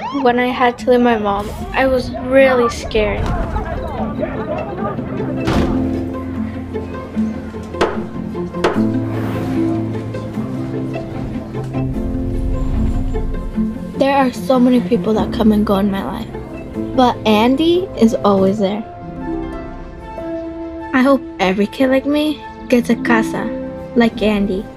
When I had to leave my mom, I was really scared. There are so many people that come and go in my life, but Andy is always there. I hope every kid like me gets a CASA, like Andy.